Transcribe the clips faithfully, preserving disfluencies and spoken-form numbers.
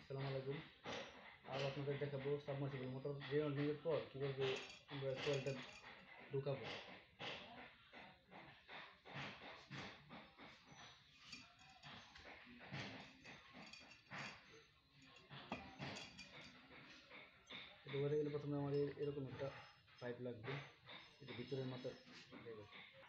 আসসালামু আলাইকুম। আর আপনাদের দেখাবো সাবমার্সিবল মোটর রিওয়ার্ডিংয়ের পর কীভাবে আমরা কয়েলটা ঢুকাবো। ঢুকাতে গেলে প্রথমে আমাদের এরকম একটা পাইপ লাগবে, এটা ভিতরের মাথা দেবে।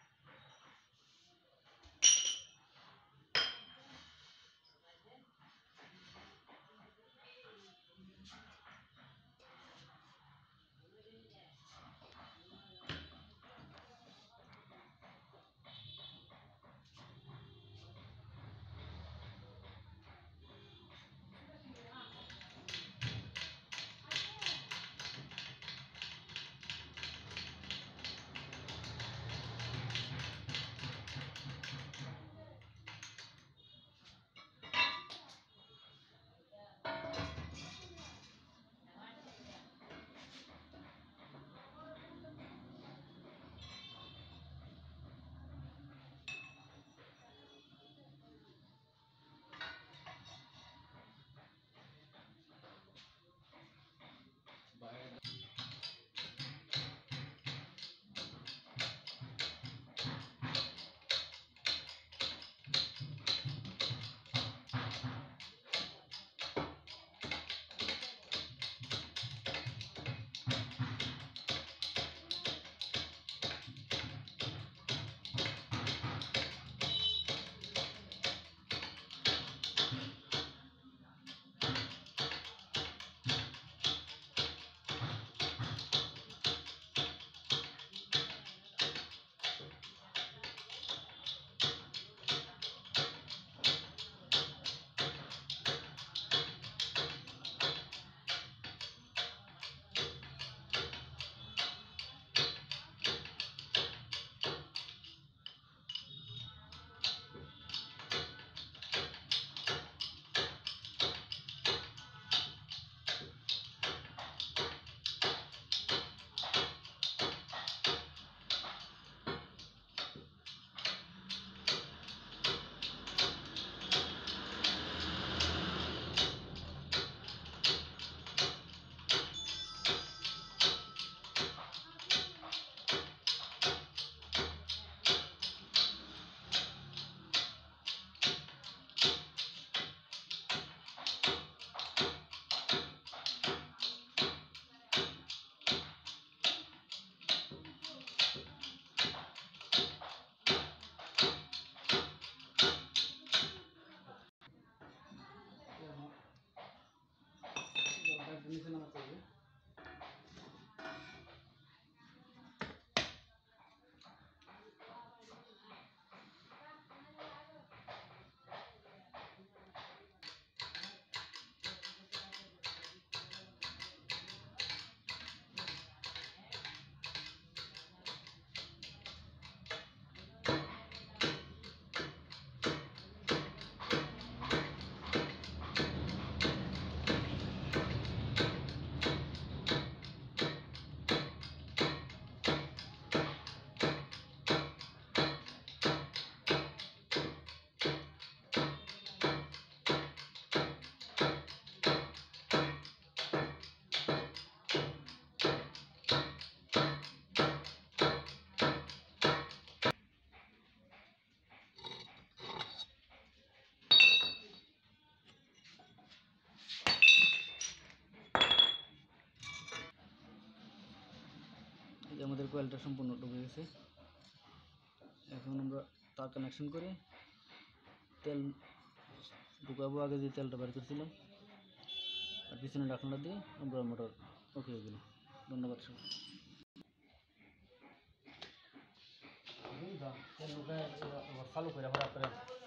নিচে নামাতে হবে। আমাদের কয়েলটা সম্পূর্ণ ঢুকে গেছে। এখন আমরা তার কানেকশন করে তেল ঢুকাবো। আগে যে তেলটা বের করছিলাম আর পিছনে ঢাকনাটা দিয়ে আমরা মোটর ওকে হয়ে গেল। ধন্যবাদ সবাই। তেল ঢুকে চালু করে